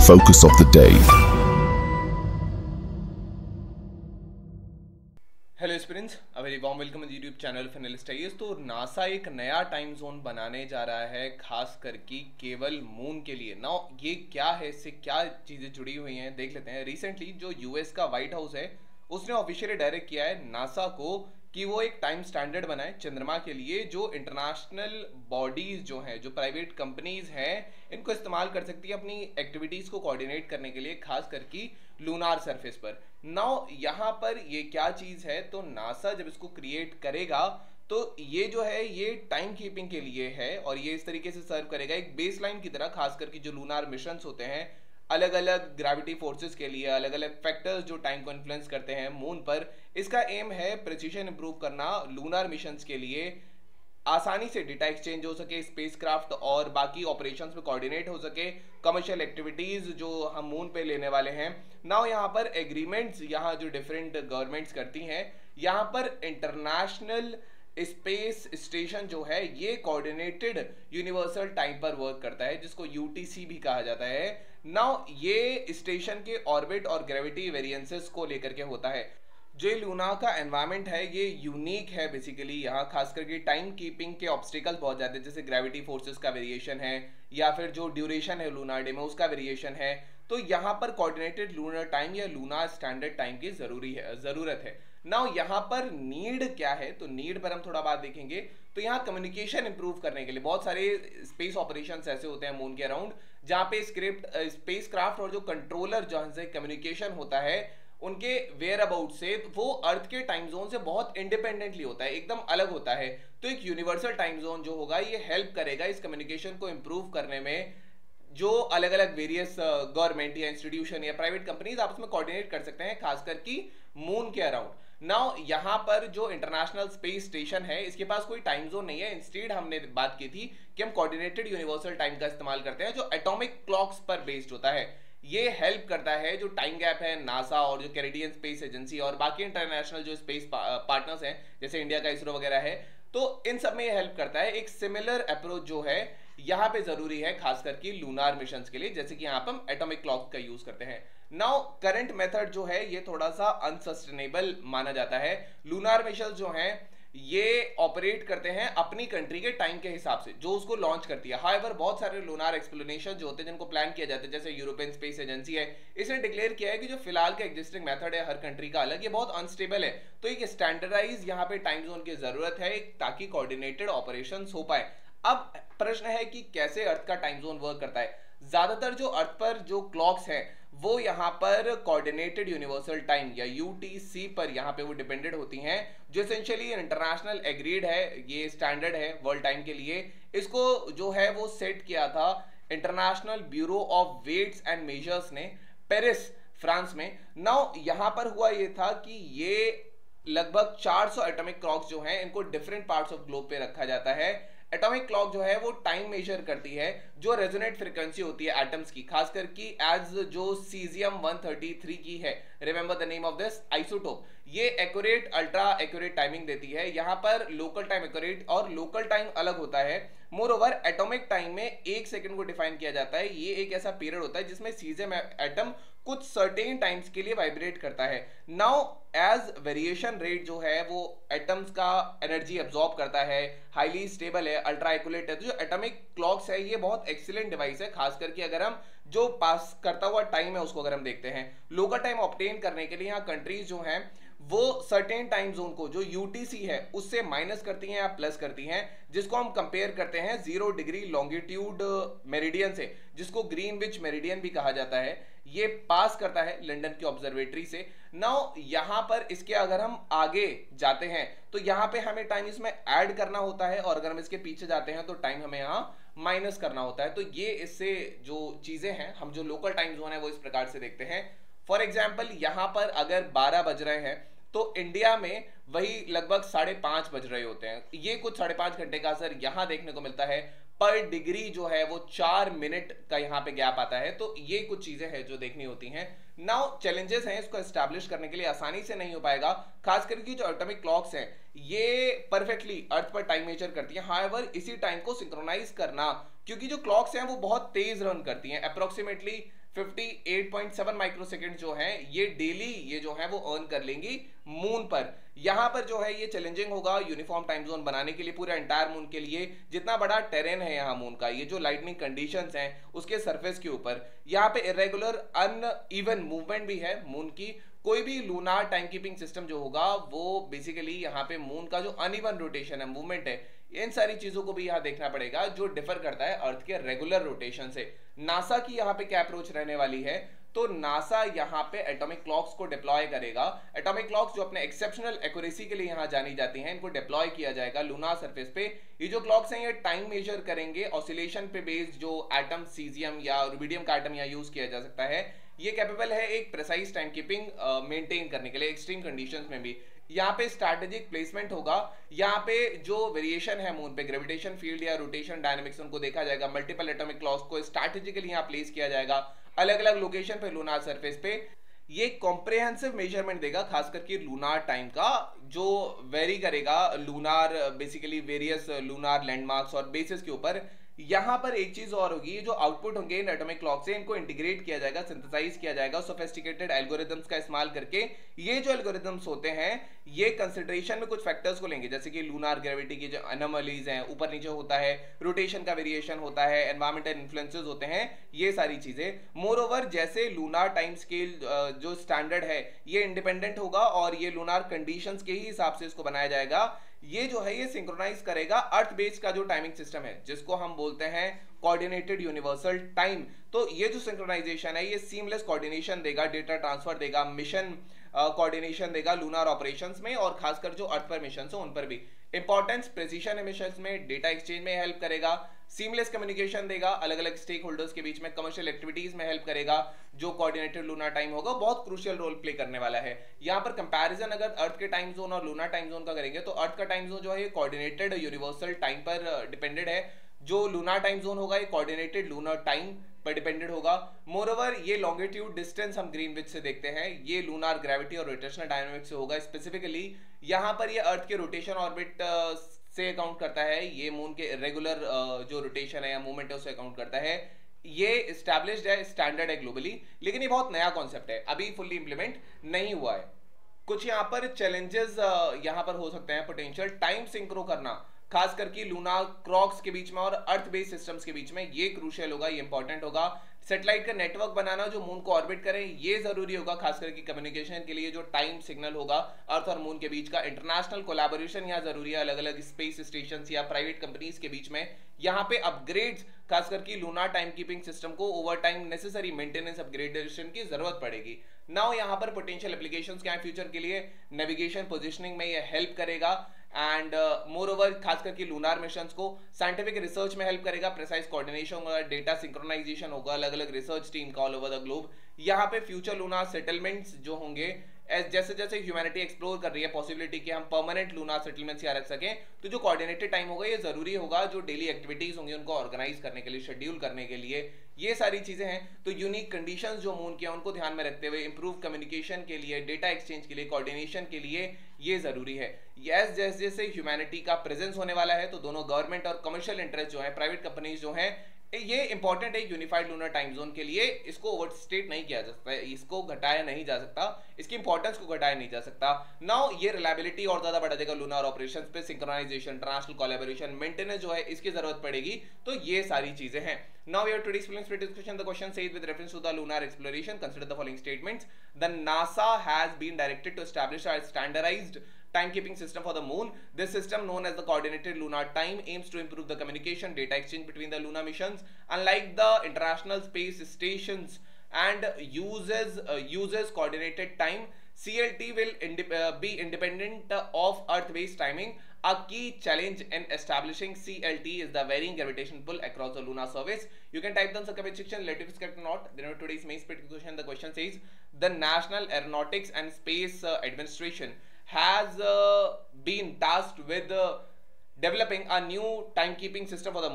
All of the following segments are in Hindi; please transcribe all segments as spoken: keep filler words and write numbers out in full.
focus of the day. Hello students, a very warm welcome YouTube channel finalist है। तो नासा एक नया टाइम जोन बनाने जा रहा है, खास करके केवल मून के लिए। नाउ ये क्या है, इससे क्या चीज़ें जुड़ी हुई हैं, देख लेते हैं। रिसेंटली जो यूएस का व्हाइट हाउस है उसने ऑफिशियली डायरेक्ट किया है नासा को कि वो एक टाइम स्टैंडर्ड बनाए चंद्रमा के लिए, जो इंटरनेशनल बॉडीज जो हैं, जो प्राइवेट कंपनीज हैं, इनको इस्तेमाल कर सकती है अपनी एक्टिविटीज़ को कोऑर्डिनेट करने के लिए, खास करके लूनार सरफेस पर। नाउ यहाँ पर ये क्या चीज़ है, तो नासा जब इसको क्रिएट करेगा तो ये जो है ये टाइम कीपिंग के लिए है और ये इस तरीके से सर्व करेगा एक बेसलाइन की तरह, खास करके जो लूनार मिशंस होते हैं अलग अलग ग्रेविटी फोर्सेस के लिए, अलग अलग फैक्टर्स जो टाइम को इन्फ्लुएंस करते हैं मून पर। इसका एम है प्रिसीजन इंप्रूव करना लूनार मिशंस के लिए, आसानी से डेटा एक्सचेंज हो सके, स्पेसक्राफ्ट और बाकी ऑपरेशंस में कोऑर्डिनेट हो सके, कमर्शियल एक्टिविटीज जो हम मून पे लेने वाले हैं। नाउ यहाँ पर एग्रीमेंट्स यहाँ जो डिफरेंट गवर्नमेंट्स करती हैं, यहाँ पर इंटरनेशनल स्पेस स्टेशन जो है ये कोऑर्डिनेटेड यूनिवर्सल टाइम पर वर्क करता है, जिसको यूटीसी भी कहा जाता है। नाउ ये स्टेशन के ऑर्बिट और ग्रेविटी वेरिएंसेस को लेकर के होता है। जो लूना का एनवायरनमेंट है ये यूनिक है बेसिकली, यहाँ खास करके टाइम कीपिंग के ऑब्स्टिकल्स बहुत ज़्यादा है, जैसे ग्रेविटी फोर्सेस का वेरिएशन है या फिर जो ड्यूरेशन है लूनार डे में उसका वेरिएशन है। तो यहाँ पर कोऑर्डिनेटेड लूनर टाइम या लूनार स्टैंडर्ड टाइम की जरूरी है ज़रूरत है। नाउ यहाँ पर नीड क्या है, तो नीड पर हम थोड़ा बात देखेंगे। तो यहाँ कम्युनिकेशन इंप्रूव करने के लिए बहुत सारे स्पेस ऑपरेशंस ऐसे होते हैं मून के अराउंड, जहाँ पे स्क्रिप्ट स्पेस क्राफ्ट और जो कंट्रोलर जहाँ से कम्युनिकेशन होता है उनके वेयर अबाउट से, वो अर्थ के टाइम जोन से बहुत इंडिपेंडेंटली होता है, एकदम अलग होता है। तो एक यूनिवर्सल टाइम जोन जो होगा ये हेल्प करेगा इस कम्युनिकेशन को इंप्रूव करने में। जो अलग अलग वेरियस गवर्नमेंट या इंस्टीट्यूशन या प्राइवेट कंपनीज आपस में कोऑर्डिनेट कर सकते हैं, खास करके मून के अराउंड। नाउ यहाँ पर जो इंटरनेशनल स्पेस स्टेशन है इसके पास कोई टाइम जोन नहीं है, इंस्टेड हमने बात की थी कि हम कोऑर्डिनेटेड यूनिवर्सल टाइम का इस्तेमाल करते हैं जो एटॉमिक क्लॉक्स पर बेस्ड होता है। ये हेल्प करता है जो टाइम गैप है नासा और जो कैनेडियन स्पेस एजेंसी और बाकी इंटरनेशनल जो स्पेस पार्टनर्स हैं जैसे इंडिया का इसरो वगैरह है, तो इन सब में ये हेल्प करता है। एक सिमिलर अप्रोच जो है यहाँ पे जरूरी है, खास करके लूनार मिशंस के लिए, जैसे कि यहाँ पर हम एटॉमिक क्लॉक का यूज करते हैं। नाउ करंट मेथड जो है ये थोड़ा सा अनसस्टेनेबल माना जाता है। लूनार मिशंस जो हैं ये ऑपरेट करते हैं अपनी कंट्री के टाइम के हिसाब से जो उसको लॉन्च करती है। हाउएवर बहुत सारे लूनार एक्सप्लोरेशन जो होते हैं जिनको प्लान किया जाता है, जैसे यूरोपियन स्पेस एजेंसी है, इसने डिक्लेयर किया है कि जो फिलहाल का एग्जिस्टिंग मेथड है हर कंट्री का अलग, ये बहुत अनस्टेबल है। तो एक स्टैंडर्डाइज यहाँ पे टाइम जोन की जरूरत है ताकि कोऑर्डिनेटेड ऑपरेशंस हो पाए। अब प्रश्न है कि कैसे अर्थ का टाइम जोन वर्क करता है। ज्यादातर जो अर्थ पर जो क्लॉक्स हैं वो यहाँ पर कोऑर्डिनेटेड यूनिवर्सल टाइम या यूटीसी पर यहाँ पे वो डिपेंडेंट होती हैं, जो एसेंशियली इंटरनेशनल एग्रीड है, ये स्टैंडर्ड है वर्ल्ड टाइम के लिए। इसको जो है वो सेट किया था international bureau of weights and measures ने पेरिस फ्रांस में। नाउ यहाँ पर हुआ ये था कि ये लगभग चार सौ एटॉमिक क्लॉक्स जो हैं इनको डिफरेंट पार्ट्स ऑफ ग्लोब पे रखा जाता है। एटॉमिक क्लॉक जो है वो टाइम मेजर करती है जो रेजोनेट फ्रीक्वेंसी होती है एटम्स की, खास करके एज जो सीजियम वन थर्टी थ्री की है, remember the name of this isotope. ये एक्यूरेट अल्ट्रा एक्यूरेट टाइमिंग देती है। यहाँ पर लोकल टाइम एक्यूरेट और लोकल टाइम अलग होता है। मोर ओवर एटॉमिक टाइम में एक सेकंड को डिफाइन किया जाता है। ये एक ऐसा पीरियड होता है जिसमें सीजियम एटम कुछ सर्टेन टाइम्स के लिए वाइब्रेट करता है। नाउ एज वेरिएशन रेट जो है वो एटम्स का एनर्जी एब्जॉर्ब करता है, हाईली स्टेबल है, अल्ट्रा एक्यूरेट है। तो जो एटॉमिक क्लॉक्स है ये बहुत एक्सीलेंट डिवाइस है, खास करके अगर हम जो पास करता हुआ टाइम है उसको अगर हम देखते हैं। लोकल टाइम ऑब्टेन करने के लिए यहाँ कंट्रीज जो हैं वो सर्टेन टाइम जोन को जो यूटीसी है उससे माइनस करती हैं या प्लस करती हैं, जिसको हम कंपेयर करते हैं जीरो डिग्री लॉन्गिट्यूड मेरिडियन से, जिसको ग्रीनविच मेरिडियन भी कहा जाता है। ये पास करता है लंदन की ऑब्जर्वेटरी से। नाउ यहाँ पर इसके अगर हम आगे जाते हैं तो यहाँ पे हमें टाइम इसमें ऐड करना होता है और अगर हम इसके पीछे जाते हैं तो टाइम हमें यहाँ माइनस करना होता है। तो ये इससे जो चीजें हैं हम जो लोकल टाइम जोन है वो इस प्रकार से देखते हैं। फॉर एग्जाम्पल यहाँ पर अगर बारह बज रहे हैं तो इंडिया में वही लगभग साढ़े पांच बज रहे होते हैं। ये कुछ साढ़े पांच घंटे का असर यहाँ देखने को मिलता है। पर डिग्री जो है वो चार मिनट का यहाँ पे गैप आता है। तो ये कुछ चीजें हैं जो देखनी होती हैं। नाउ चैलेंजेस हैं, इसको एस्टैब्लिश करने के लिए आसानी से नहीं हो पाएगा, खास करके जो एटॉमिक क्लॉक्स हैं ये परफेक्टली अर्थ पर टाइम मेजर करती है। हाउएवर इसी टाइम को सिंक्रोनाइज करना क्योंकि जो क्लॉक्स हैं वो बहुत तेज रन करती हैं, अप्रोक्सीमेटली अट्ठावन पॉइंट सात माइक्रोसेकंड जो है ये डेली ये जो है वो अर्न कर लेंगी मून पर। यहां पर जो है ये चैलेंजिंग होगा यूनिफॉर्म टाइम जोन बनाने के लिए पूरे एंटायर मून के लिए। जितना बड़ा टेरेन है यहाँ मून का, ये जो लाइटनिंग कंडीशंस हैं उसके सरफेस के ऊपर, यहाँ पे इरेगुलर अनइवन मूवमेंट भी है मून की। कोई भी लूनार टाइम कीपिंग सिस्टम जो होगा वो बेसिकली यहाँ पे मून का जो अनइवन रोटेशन है, मूवमेंट है, इन सारी चीजों को भी यहाँ देखना पड़ेगा जो डिफर करता है अर्थ के रेगुलर रोटेशन से। नासा की यहाँ पे क्या अप्रोच रहने वाली है, तो नासा यहाँ पे एटॉमिक क्लॉक्स को डिप्लॉय करेगा। एटॉमिक क्लॉक्स जो अपने एक्सेप्शनल एक्यूरेसी के लिए यहाँ जानी जाती हैं, इनको डिप्लॉय किया जाएगा लूनार सरफेस पे। ये जो क्लॉक्स हैं ये टाइम मेजर करेंगे ऑसिलेशन पे बेस्ड, जो एटम सीजियम या रुबिडियम का एटम यहाँ यूज किया जा सकता है। ये कैपेबल है एक प्रिसाइज टाइम कीपिंग मेंटेन करने के लिए एक्सट्रीम कंडीशंस में भी। यहाँ पे स्ट्रैटेजिक प्लेसमेंट होगा, यहाँ पे जो वेरिएशन है मून पे ग्रेविटेशन फील्ड या रोटेशन डायनेमिक्स उनको देखा जाएगा। मल्टीपल एटॉमिक क्लॉक्स को स्ट्रैटेजिकली यहाँ प्लेस किया जाएगा अलग अलग लोकेशन पे लूनार सरफेस पे। ये कॉम्प्रिहेंसिव मेजरमेंट देगा खास करके लूनार टाइम का, जो वेरी करेगा lunar basically various lunar landmarks और बेसिस के ऊपर। यहां पर एक चीज और होगी, जो आउटपुट होंगे इन एटॉमिक क्लॉक से इनको इंटीग्रेट किया जाएगा, सिंथेसाइज किया जाएगा सोफिस्टिकेटेड एल्गोरिथम्स का इस्तेमाल करके। ये जो एल्गोरिथम्स होते हैं ये कंसिडरेशन में कुछ फैक्टर्स को लेंगे, जैसे कि लूनार ग्रेविटी की जो एनोमलीज हैं, ऊपर नीचे होता है, रोटेशन का वेरिएशन होता है, एनवायरमेंटल इन्फ्लुएंसेस होते हैं, ये सारी चीजें। मोर ओवर जैसे लूनार टाइम स्केल जो स्टैंडर्ड है ये इंडिपेंडेंट होगा और ये लूनार कंडीशंस के ही हिसाब से इसको बनाया जाएगा। ये जो है ये सिंक्रोनाइज करेगा अर्थ बेस्ड का जो टाइमिंग सिस्टम है जिसको हम बोलते हैं कोऑर्डिनेटेड यूनिवर्सल टाइम। तो ये जो सिंक्रोनाइजेशन है ये सीमलेस कोऑर्डिनेशन देगा, डेटा ट्रांसफर देगा, मिशन कोऑर्डिनेशन uh, देगा लूनार ऑपरेशंस में, और खासकर जो अर्थ पर मिशन हो उन पर भी। इंपॉर्टेंस प्रिसीजन मिशंस में, डेटा एक्सचेंज में हेल्प करेगा, सीमलेस कम्युनिकेशन देगा अलग अलग स्टेक होल्डर्स के बीच में, कमर्शियल एक्टिविटीज में हेल्प करेगा। जो कोऑर्डिनेटेड लूनार टाइम होगा बहुत क्रूशियल रोल प्ले करने वाला है। यहाँ पर कंपैरिजन अगर अर्थ के टाइम जोन और लूनार टाइम जोन का करेंगे तो अर्थ का टाइम जोन जो है ये कोऑर्डिनेटेड यूनिवर्सल टाइम पर डिपेंडेड है, जो लूनार टाइम जोन होगा ये कोऑर्डिनेटेड लूनार टाइम पर डिपेंडेड होगा। मोरओवर ये लॉन्गिट्यूड डिस्टेंस हम ग्रीनविच से देखते हैं, ये लूनार ग्रेविटी और रोटेशनल डायनामिक्स से होगा। स्पेसिफिकली यहाँ पर ये अर्थ के रोटेशन ऑर्बिट से अकाउंट करता है, ये मून के इरेगुलर जो रोटेशन है या मूवमेंट है उससे अकाउंट करता है। ये एस्टैब्लिश्ड है, स्टैंडर्ड है ग्लोबली, लेकिन ये बहुत नया कॉन्सेप्ट है, अभी फुल्ली इंप्लीमेंट नहीं हुआ है। कुछ यहाँ पर चैलेंजेस यहाँ पर हो सकते हैं पोटेंशियल, टाइम सिंक्रो करना खास करके लूनार क्लॉक्स के बीच में और अर्थ बेस्ड सिस्टम्स के बीच में, ये क्रूशियल होगा, ये इंपॉर्टेंट होगा। सैटेलाइट का नेटवर्क बनाना जो मून को ऑर्बिट करे ये जरूरी होगा, खास करके कम्युनिकेशन के लिए जो टाइम सिग्नल होगा अर्थ और मून के बीच का। इंटरनेशनल कोलैबोरेशन यहाँ जरूरी है अलग अलग स्पेस स्टेशन या प्राइवेट कंपनीज के बीच में। यहाँ पे अपग्रेड्स खास करके लूनार टाइम कीपिंग सिस्टम को over time necessary maintenance upgradation की जरूरत पड़ेगी। नाउ यहाँ पर पोटेंशियल एप्लीकेशंस क्या है फ्यूचर के लिए, नेविगेशन पोजिशनिंग में ये हेल्प करेगा, एंड मोर ओवर खास करके लूनार मिशंस को साइंटिफिक रिसर्च में हेल्प करेगा, प्रिसाइज कोऑर्डिनेशन होगा, डेटा सिंक्रोनाइजेशन होगा अलग अलग रिसर्च टीम का ऑल ओवर द ग्लोब। यहाँ पे फ्यूचर लूनार सेटलमेंट्स जो होंगे, जैसे जैसे ह्यूमैनिटी एक्सप्लोर कर रही है पॉसिबिलिटी कि हम परमानेंट लूनार सेटलमेंट्स यहाँ रख सकें, तो जो कोऑर्डिनेटेड टाइम होगा ये जरूरी होगा, जो डेली एक्टिविटीज होंगी उनको ऑर्गेनाइज करने के लिए, शेड्यूल करने के लिए, ये सारी चीजें हैं। तो यूनिक कंडीशंस जो मून के उनको ध्यान में रखते हुए इंप्रूव कम्युनिकेशन के लिए, डेटा एक्सचेंज के लिए, कोऑर्डिनेशन के लिए ये जरूरी है। यस जैसे जैसे ह्यूमैनिटी का प्रेजेंस होने वाला है तो दोनों गवर्नमेंट और कमर्शियल इंटरेस्ट जो है, प्राइवेट कंपनीज जो हैं, ये इंपॉर्टेंट है यूनिफाइड लूनर टाइम जोन के लिए। इसको ओवरस्टेट नहीं किया जा सकता, इसको घटाया नहीं जा सकता, इसकी इंपॉर्टेंस को घटाया नहीं जा सकता। नाउ ये रिलायबिलिटी और ज्यादा बढ़ा देगा लूनर ऑपरेशंस पे, सिंक्रोनाइजेशन, इंटरनेशनल कोलैबोरेशन, मेंटेनेंस जो है इसकी जरूरत पड़ेगी। तो ये सारी चीजें हैं। Now we are today's prelims discussion the question says with reference to the lunar exploration consider the following statements. The NASA has been directed to establish a standardised timekeeping system for the moon. This system, known as the coordinated lunar time, aims to improve the communication data exchange between the lunar missions. Unlike the international space stations and uses uh, uses coordinated time, C L T will indi uh, be independent uh, of earth-based timing. A key challenge in establishing C L T is the varying gravitational pull across the lunar surface. You can type down the comment section, let if it's correct or not. Then today's main question, the question says, the National Aeronautics and Space uh, Administration has uh, been tasked with uh, developing a new timekeeping system for the moon.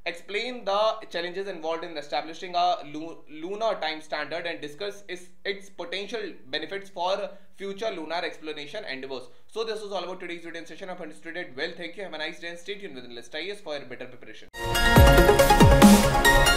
explain the challenges involved in establishing a lu- lunar time standard, and discuss its, its potential benefits for future lunar exploration endeavors. So this was all about today's video session. I hope you understood it well. Thank you. Have a nice day and stay tuned with Analyst I A S for better preparation.